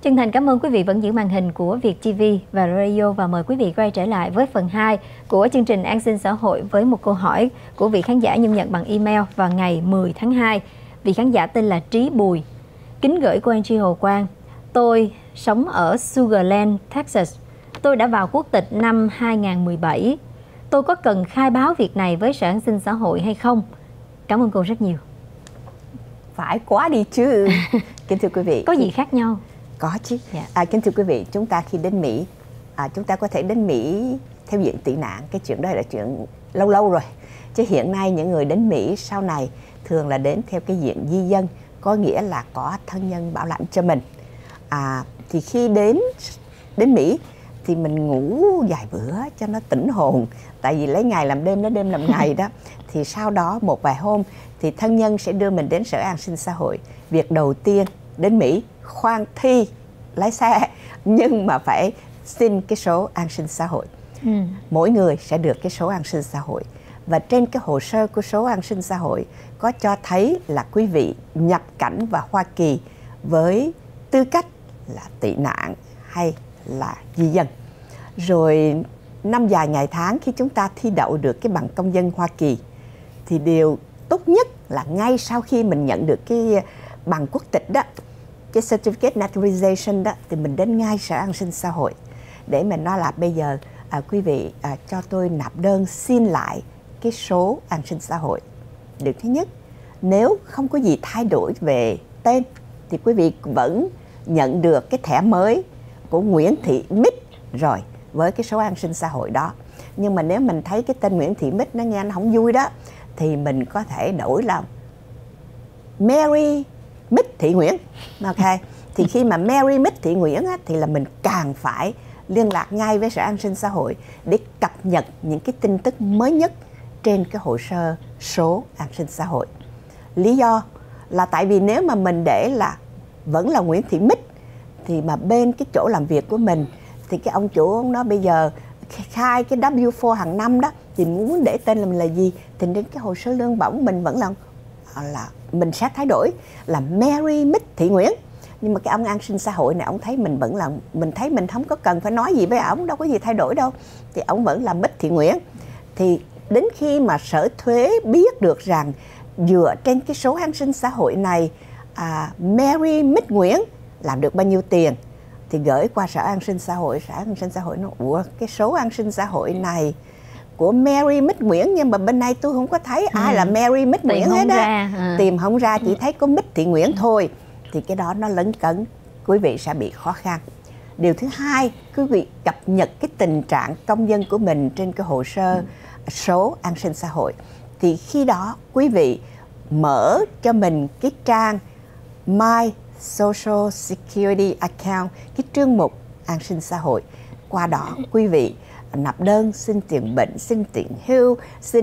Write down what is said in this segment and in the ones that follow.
Chân thành cảm ơn quý vị vẫn giữ màn hình của Việt TV và Radio và mời quý vị quay trở lại với phần 2 của chương trình An sinh xã hội với một câu hỏi của vị khán giả nhung nhận bằng email vào ngày 10 tháng 2. Vị khán giả tên là Trí Bùi. Kính gửi cô Angie Hồ Quang. Tôi sống ở Sugarland, Texas. Tôi đã vào quốc tịch năm 2017. Tôi có cần khai báo việc này với Sở An sinh xã hội hay không? Cảm ơn cô rất nhiều. Phải quá đi chứ. Kính thưa quý vị, có gì khác nhau? Có chứ. Kính thưa quý vị, chúng ta khi đến Mỹ, chúng ta có thể đến Mỹ theo diện tị nạn. Cái chuyện đó là chuyện lâu lâu rồi. Chứ hiện nay những người đến Mỹ sau này thường là đến theo cái diện di dân, có nghĩa là có thân nhân bảo lãnh cho mình. Thì khi đến Mỹ thì mình ngủ vài bữa cho nó tỉnh hồn. Tại vì lấy ngày làm đêm, lấy đêm làm ngày đó. Thì sau đó một vài hôm thì thân nhân sẽ đưa mình đến Sở An sinh xã hội. Việc đầu tiên đến Mỹ, khoan thi lái xe, nhưng mà phải xin cái số an sinh xã hội. Mỗi người sẽ được cái số an sinh xã hội. Và trên cái hồ sơ của số an sinh xã hội có cho thấy là quý vị nhập cảnh vào Hoa Kỳ với tư cách là tị nạn hay là di dân. Rồi năm vài ngày tháng khi chúng ta thi đậu được cái bằng công dân Hoa Kỳ thì điều tốt nhất là ngay sau khi mình nhận được cái bằng quốc tịch đó, cái Certificate Naturalization đó, thì mình đến ngay Sở An sinh xã hội để mình nói là bây giờ quý vị cho tôi nạp đơn xin lại cái số an sinh xã hội. Điều thứ nhất, nếu không có gì thay đổi về tên thì quý vị vẫn nhận được cái thẻ mới của Nguyễn Thị Mít rồi với cái số an sinh xã hội đó. Nhưng mà nếu mình thấy cái tên Nguyễn Thị Mít nó nghe nó không vui đó thì mình có thể đổi là Mary Mít Thị Nguyễn. Ok. Thì khi mà Mary Mít Thị Nguyễn á, thì là mình càng phải liên lạc ngay với Sở An sinh xã hội để cập nhật những cái tin tức mới nhất trên cái hồ sơ số an sinh xã hội. Lý do là tại vì nếu mà mình để là vẫn là Nguyễn Thị Mít thì mà bên cái chỗ làm việc của mình thì cái ông chủ ông nói bây giờ khai cái W4 hàng năm đó thì muốn để tên mình là gì thì đến cái hồ sơ lương bổng mình vẫn là mình sẽ thay đổi là Mary Mít Thị Nguyễn. Nhưng mà cái ông an sinh xã hội này ông thấy mình vẫn là, mình thấy mình không có cần phải nói gì với ổng, đâu có gì thay đổi đâu, thì ổng vẫn là Mít Thị Nguyễn. Thì đến khi mà Sở Thuế biết được rằng dựa trên cái số an sinh xã hội này Mary Mít Nguyễn làm được bao nhiêu tiền thì gửi qua Sở An sinh xã hội. Sở An sinh xã hội nó ủa cái số an sinh xã hội này của Mary Mít Nguyễn nhưng mà bên này tôi không có thấy ai là Mary Mít Nguyễn hết á. Tìm không ra, chỉ thấy có Mít Thị Nguyễn thôi. Thì cái đó nó lấn cấn, quý vị sẽ bị khó khăn. Điều thứ hai, quý vị cập nhật cái tình trạng công dân của mình trên cái hồ sơ số an sinh xã hội. Thì khi đó quý vị mở cho mình cái trang My Social Security Account, cái chương mục an sinh xã hội. Qua đó quý vị nạp đơn xin tiền bệnh, xin tiền hưu,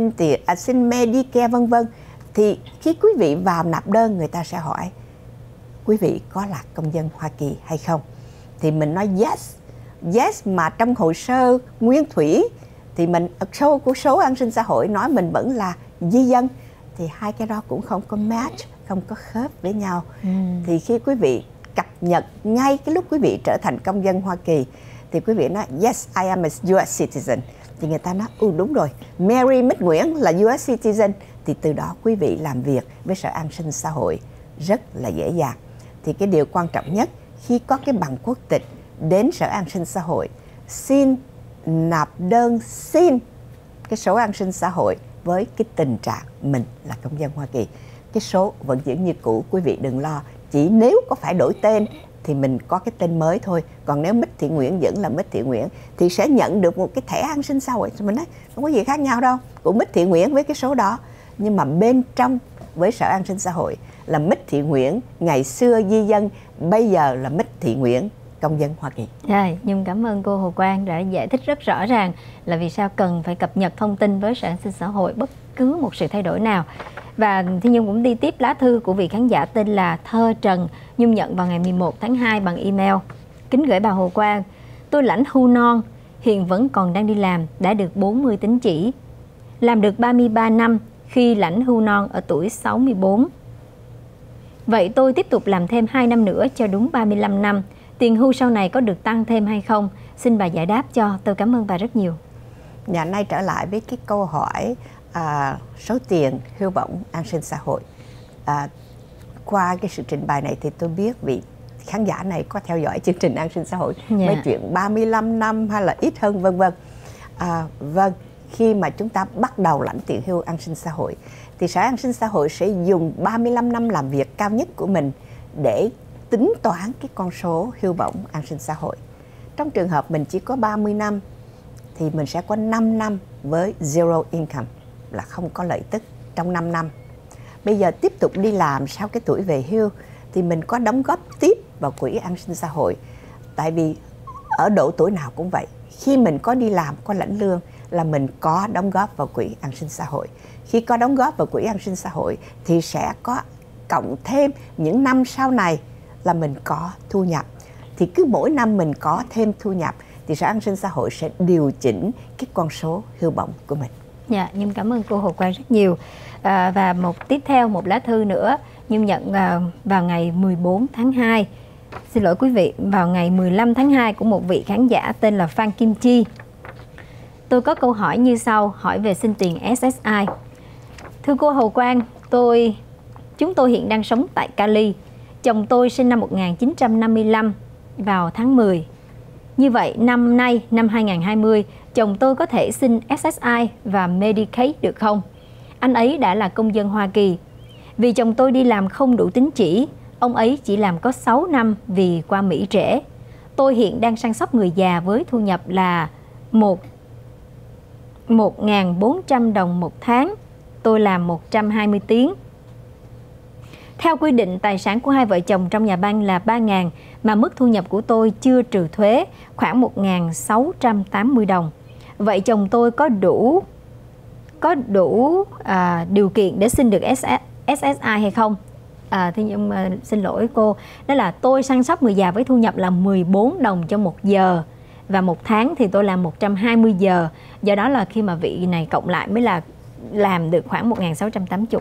xin Medicare vân vân. Thì khi quý vị vào nạp đơn, người ta sẽ hỏi quý vị có là công dân Hoa Kỳ hay không. Thì mình nói yes, mà trong hồ sơ nguyên thủy thì mình số an sinh xã hội nói mình vẫn là di dân. Thì hai cái đó cũng không có match, không có khớp với nhau. Thì khi quý vị cập nhật ngay cái lúc quý vị trở thành công dân Hoa Kỳ thì quý vị nói yes, I am a US citizen. Thì người ta nói đúng rồi, Mary Mít Nguyễn là US citizen. Thì từ đó quý vị làm việc với Sở An sinh xã hội rất là dễ dàng. Thì cái điều quan trọng nhất khi có cái bằng quốc tịch đến Sở An sinh xã hội, xin nạp đơn xin cái số an sinh xã hội với cái tình trạng mình là công dân Hoa Kỳ. Cái số vẫn giữ như cũ, quý vị đừng lo. Chỉ nếu có phải đổi tên thì mình có cái tên mới thôi. Còn nếu Mít Thị Nguyễn vẫn là Mít Thị Nguyễn thì sẽ nhận được một cái thẻ an sinh xã hội. Mình nói không có gì khác nhau đâu, cũng Mít Thị Nguyễn với cái số đó. Nhưng mà bên trong với Sở An sinh xã hội là Mít Thị Nguyễn ngày xưa di dân, bây giờ là Mít Thị Nguyễn công dân Hoa Kỳ. Nhưng cảm ơn cô Hồ Quang đã giải thích rất rõ ràng là vì sao cần phải cập nhật thông tin với Sở An sinh xã hội bất cứ một sự thay đổi nào. Và Thi Nhung cũng đi tiếp lá thư của vị khán giả tên là Thơ Trần, Nhung nhận vào ngày 11 tháng 2 bằng email. Kính gửi bà Hồ Quang, tôi lãnh hưu non, hiện vẫn còn đang đi làm, đã được 40 tín chỉ. Làm được 33 năm khi lãnh hưu non ở tuổi 64. Vậy tôi tiếp tục làm thêm 2 năm nữa cho đúng 35 năm Tiền hưu sau này có được tăng thêm hay không? Xin bà giải đáp cho, tôi cảm ơn bà rất nhiều. Nhà nay trở lại với cái câu hỏi số tiền hưu bổng an sinh xã hội. Qua cái sự trình bày này thì tôi biết vị khán giả này có theo dõi chương trình an sinh xã hội mấy chuyện 35 năm hay là ít hơn vân vân. Vâng, khi mà chúng ta bắt đầu lãnh tiền hưu an sinh xã hội thì Sở An sinh xã hội sẽ dùng 35 năm làm việc cao nhất của mình để tính toán cái con số hưu bổng an sinh xã hội. Trong trường hợp mình chỉ có 30 năm thì mình sẽ có 5 năm với zero income, là không có lợi tức trong 5 năm. Bây giờ tiếp tục đi làm sau cái tuổi về hưu thì mình có đóng góp tiếp vào quỹ an sinh xã hội. Tại vì ở độ tuổi nào cũng vậy, khi mình có đi làm, có lãnh lương là mình có đóng góp vào quỹ an sinh xã hội. Khi có đóng góp vào quỹ an sinh xã hội thì sẽ có cộng thêm những năm sau này là mình có thu nhập. Thì cứ mỗi năm mình có thêm thu nhập thì Sở An sinh xã hội sẽ điều chỉnh cái con số hưu bổng của mình. Dạ, Nhung cảm ơn cô Hồ Quang rất nhiều. Và tiếp theo một lá thư nữa Nhung nhận vào ngày 14 tháng 2. Xin lỗi quý vị, vào ngày 15 tháng 2 của một vị khán giả tên là Phan Kim Chi. Tôi có câu hỏi như sau, hỏi về xin tiền SSI. Thưa cô Hồ Quang, chúng tôi hiện đang sống tại Cali. Chồng tôi sinh năm 1955 vào tháng 10. Như vậy năm nay, năm 2020, chồng tôi có thể xin SSI và Medicaid được không? Anh ấy đã là công dân Hoa Kỳ. Vì chồng tôi đi làm không đủ tín chỉ, ông ấy chỉ làm có 6 năm vì qua Mỹ trễ. Tôi hiện đang săn sóc người già với thu nhập là 1.400 đồng một tháng. Tôi làm 120 tiếng. Theo quy định, tài sản của hai vợ chồng trong nhà băng là 3.000, mà mức thu nhập của tôi chưa trừ thuế khoảng 1.680 đồng. Vậy chồng tôi có đủ điều kiện để xin được SSI hay không? Thế nhưng xin lỗi cô, đó là tôi săn sóc người già với thu nhập là 14 đồng cho 1 giờ. Và 1 tháng thì tôi làm 120 giờ. Do đó là khi mà vị này cộng lại mới là làm được khoảng 1.680.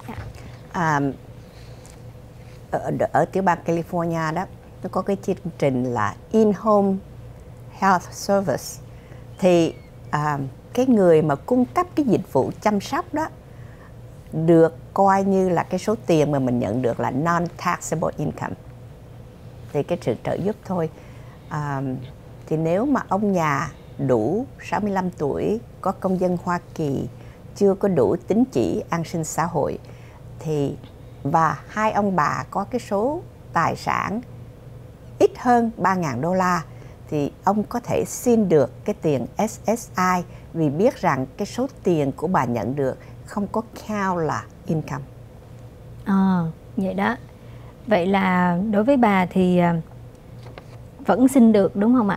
Ở tiểu bang California đó, nó có cái chương trình là In-Home Health Service. Thì cái người mà cung cấp cái dịch vụ chăm sóc đó được coi như là cái số tiền mà mình nhận được là non-taxable income. Thì cái sự trợ giúp thôi. Thì nếu mà ông nhà đủ 65 tuổi, có công dân Hoa Kỳ, chưa có đủ tín chỉ an sinh xã hội, và hai ông bà có cái số tài sản ít hơn 3.000 đô la thì ông có thể xin được cái tiền SSI, vì biết rằng cái số tiền của bà nhận được không có count là income. Vậy đó. Vậy là đối với bà thì vẫn xin được đúng không ạ?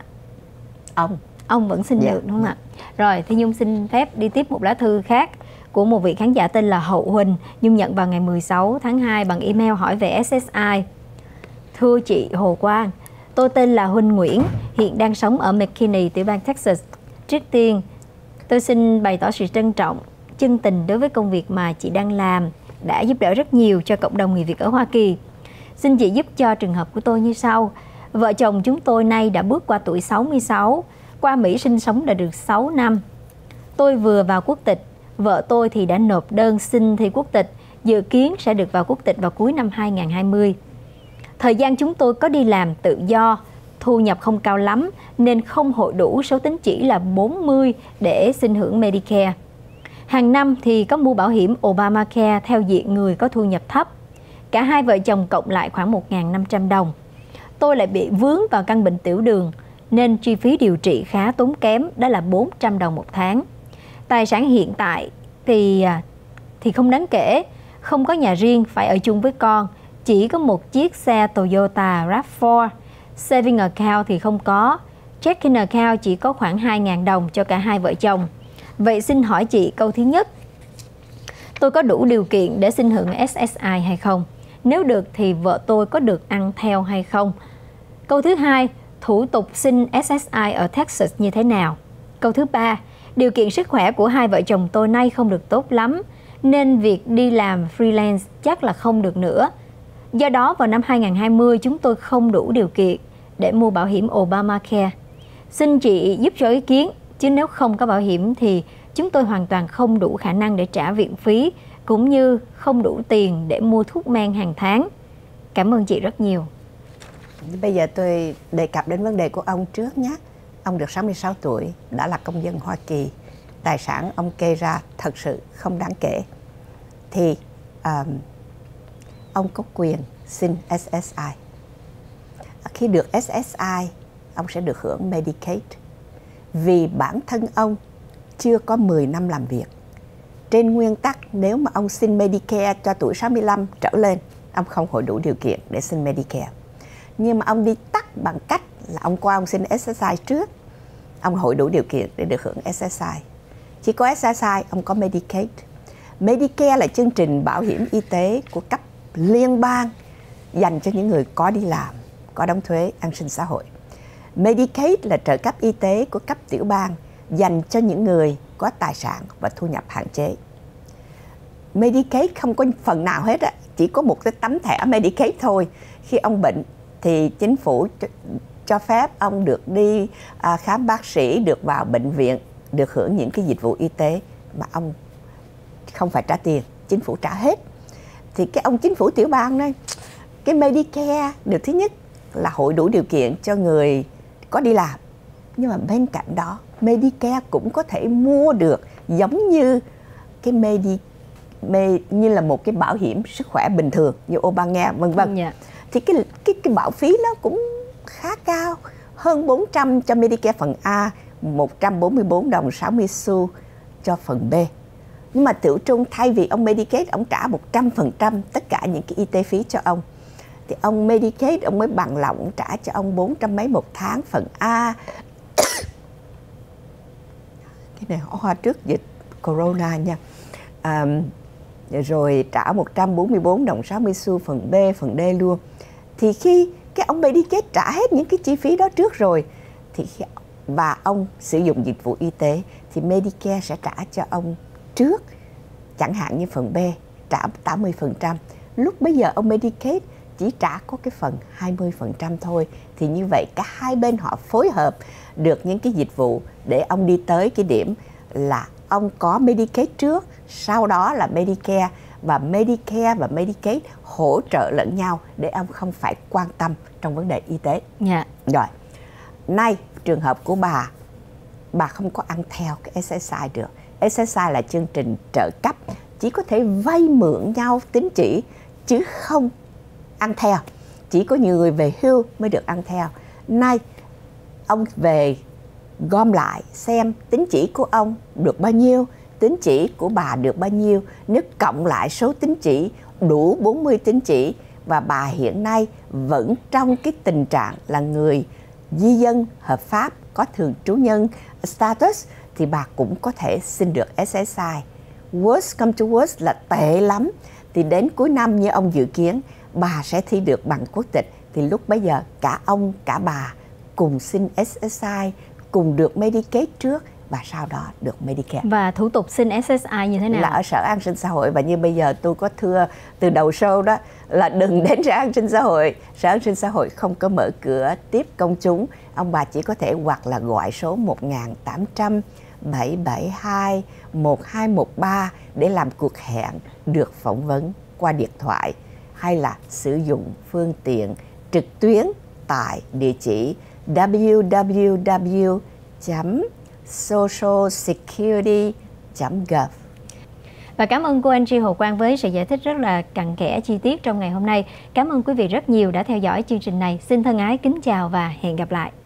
Ông vẫn xin được đúng không ạ? Rồi, thì Nhung xin phép đi tiếp một lá thư khác của một vị khán giả tên là Hậu Huỳnh. Nhung nhận vào ngày 16 tháng 2 bằng email hỏi về SSI. Thưa chị Hồ Quang, tôi tên là Huỳnh Nguyễn, hiện đang sống ở McKinney, tiểu bang Texas. Trước tiên, tôi xin bày tỏ sự trân trọng, chân tình đối với công việc mà chị đang làm, đã giúp đỡ rất nhiều cho cộng đồng người Việt ở Hoa Kỳ. Xin chị giúp cho trường hợp của tôi như sau. Vợ chồng chúng tôi nay đã bước qua tuổi 66, qua Mỹ sinh sống đã được 6 năm. Tôi vừa vào quốc tịch, vợ tôi thì đã nộp đơn xin thi quốc tịch, dự kiến sẽ được vào quốc tịch vào cuối năm 2020. Thời gian chúng tôi có đi làm tự do, thu nhập không cao lắm nên không hội đủ số tín chỉ là 40 để xin hưởng Medicare. Hàng năm thì có mua bảo hiểm Obamacare theo diện người có thu nhập thấp. Cả hai vợ chồng cộng lại khoảng 1.500 đồng. Tôi lại bị vướng vào căn bệnh tiểu đường nên chi phí điều trị khá tốn kém, đó là 400 đồng một tháng. Tài sản hiện tại thì không đáng kể, không có nhà riêng, phải ở chung với con, chỉ có một chiếc xe Toyota RAV4. Saving account thì không có, checking account chỉ có khoảng 2.000 đồng cho cả hai vợ chồng. Vậy xin hỏi chị câu thứ nhất, tôi có đủ điều kiện để xin hưởng SSI hay không? Nếu được thì vợ tôi có được ăn theo hay không? Câu thứ hai, thủ tục xin SSI ở Texas như thế nào? Câu thứ ba, điều kiện sức khỏe của hai vợ chồng tôi nay không được tốt lắm, nên việc đi làm freelance chắc là không được nữa. Do đó vào năm 2020 chúng tôi không đủ điều kiện để mua bảo hiểm Obamacare. Xin chị giúp cho ý kiến, chứ nếu không có bảo hiểm thì chúng tôi hoàn toàn không đủ khả năng để trả viện phí, cũng như không đủ tiền để mua thuốc men hàng tháng. Cảm ơn chị rất nhiều. Bây giờ tôi đề cập đến vấn đề của ông trước nhé. Ông được 66 tuổi, đã là công dân Hoa Kỳ. Tài sản ông kê ra thật sự không đáng kể. Thì ông có quyền xin SSI. Khi được SSI, ông sẽ được hưởng Medicaid. Vì bản thân ông chưa có 10 năm làm việc. Trên nguyên tắc, nếu mà ông xin Medicare cho tuổi 65 trở lên, ông không hội đủ điều kiện để xin Medicare. Nhưng mà ông đi tắt bằng cách là ông xin SSI trước, ông hội đủ điều kiện để được hưởng SSI. Chỉ có SSI, ông có Medicaid. Medicare là chương trình bảo hiểm y tế của cấp liên bang dành cho những người có đi làm, có đóng thuế, an sinh xã hội. Medicaid là trợ cấp y tế của cấp tiểu bang dành cho những người có tài sản và thu nhập hạn chế. Medicaid không có phần nào hết á, chỉ có một cái tấm thẻ Medicaid thôi. Khi ông bệnh thì chính phủ cho phép ông được đi khám bác sĩ, được vào bệnh viện, được hưởng những cái dịch vụ y tế mà ông không phải trả tiền, chính phủ trả hết. Thì cái ông chính phủ tiểu bang này, cái Medicare, điều thứ nhất là hội đủ điều kiện cho người có đi làm. Nhưng mà bên cạnh đó, Medicare cũng có thể mua được giống như cái như là một cái bảo hiểm sức khỏe bình thường như Obamacare, vân vân. Thì cái bảo phí nó cũng khá cao, hơn 400 cho Medicare phần A, 144 đồng 60 xu cho phần B. Nhưng mà tiểu trung, thay vì ông Medicaid, ông trả 100% tất cả những cái y tế phí cho ông, thì ông Medicaid, ông mới bằng lòng ông trả cho ông 400 mấy một tháng phần A. Cái này hoa trước dịch Corona nha. Rồi trả 144 đồng 60 xu phần B, phần D luôn. Thì khi cái ông Medicaid trả hết những cái chi phí đó trước rồi, và ông sử dụng dịch vụ y tế, thì Medicare sẽ trả cho ông trước. Chẳng hạn như phần B trả 80%. Lúc bây giờ ông Medicaid chỉ trả có cái phần 20% thôi. Thì như vậy cả hai bên họ phối hợp được những cái dịch vụ để ông đi tới cái điểm là ông có Medicaid trước, sau đó là Medicare, và Medicare và Medicaid hỗ trợ lẫn nhau để ông không phải quan tâm trong vấn đề y tế. Rồi, nay trường hợp của bà không có ăn theo cái SSI được. SSI là chương trình trợ cấp, chỉ có thể vay mượn nhau tín chỉ chứ không ăn theo. Chỉ có nhiều người về hưu mới được ăn theo. Nay ông về gom lại xem tín chỉ của ông được bao nhiêu, tín chỉ của bà được bao nhiêu. Nếu cộng lại số tín chỉ đủ 40 tín chỉ, và bà hiện nay vẫn trong cái tình trạng là người di dân hợp pháp, có thường trú nhân status, thì bà cũng có thể xin được SSI. Worst come to worst là tệ lắm, thì đến cuối năm như ông dự kiến, bà sẽ thi được bằng quốc tịch. Thì lúc bấy giờ cả ông cả bà cùng xin SSI, cùng được Medicaid trước, và sau đó được Medicare. Và thủ tục xin SSI như thế nào? Là ở Sở An sinh Xã hội. Và như bây giờ tôi có thưa từ đầu show đó, là đừng đến Sở An sinh Xã hội. Sở An sinh Xã hội không có mở cửa tiếp công chúng. Ông bà chỉ có thể hoặc là gọi số 1800 772 1213 để làm cuộc hẹn được phỏng vấn qua điện thoại, hay là sử dụng phương tiện trực tuyến tại địa chỉ www.socialsecurity.gov. Và cảm ơn cô Angie Hồ Quang với sự giải thích rất là cặn kẽ chi tiết trong ngày hôm nay. Cảm ơn quý vị rất nhiều đã theo dõi chương trình này. Xin thân ái kính chào và hẹn gặp lại.